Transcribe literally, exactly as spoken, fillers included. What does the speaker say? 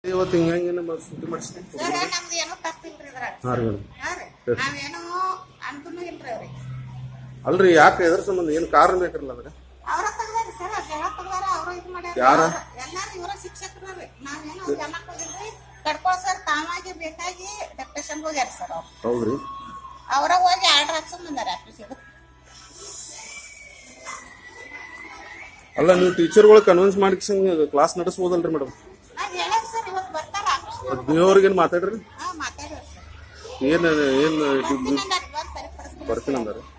ಇವತ್ತು ಹಿಂಗಾಗಿ ನಮ್ಮ ಸುದ್ದಿ ಮಾಡಿಸ್ತೀನಿ ಸರ್ ನಮ್ದು ಏನೋ ತಪ್ಪಿಲ್ರಿ ಇದ್ರಾಗ. ಹಾಂ ರೀ ಮೇಡಮ್ ಹಾ ರೀ ನಾವೇನೋ ಅನ್ಕೊಂಡ ಇಲ್ರಿ ಅವ್ರಿಗೆ. ಅಲ್ರಿ ಯಾಕೆ ಎದ್ರ ಸಂಬಂಧ ಏನು ಕಾರಣ ಬೇಕ್ರಲ್ಲ ಅದ್ರ ಅವ್ರ ತಗದಾರಿ ಸರ್ ಜಗಳ ತಗದಾರ ಅವ್ರ ಇದು ಮಾಡ್ಯಾರ ಯಾರ ಎಲ್ಲಾರು ಇವರ ಶಿಕ್ಷಕರು ನಾವೇನೋ ಜನ ಹೋಗಿಲ್ರಿ ಕಡ್ಕೋ ಸರ್ ತಾವಾಗಿ ಬೇಕಾಗಿ ಡೆಪ್ಟೇಷನ್ ಹೋಗ್ಯಾರ ಸರ್ ಅವ್ರು. ಹೌದ್ರಿ ಅವ್ರ ಹೋಗಿ ಆರ್ಡರ್ ಹಾಕ್ಸ್ಕೊಂಡ್ ಬಂದಾರ ಆಫೀಸಿಗೆ. ಅಲ್ಲ ನೀವು ಟೀಚರ್ಗಳು ಕನ್ವಿನ್ಸ್ ಮಾಡಿ ಕ್ಲಾಸ್ ನಡೆಸ್ಬೋದಲ್ರಿ ಮೇಡಮ್? ನಾವ್ ಹೇಳಕ್ ಸರ್ ಇವತ್ತು ಬರ್ತಾರ ಆಫೀಸ್ ನೀವ್ರಿಗೇನು ಮಾತಾಡ್ರಿ ಹಾ ಮಾತಾಡ್ರಿ ಏನು ಏನು ಸರಿ ಬರ್ತೀನಿ ಅಂದಾರೆ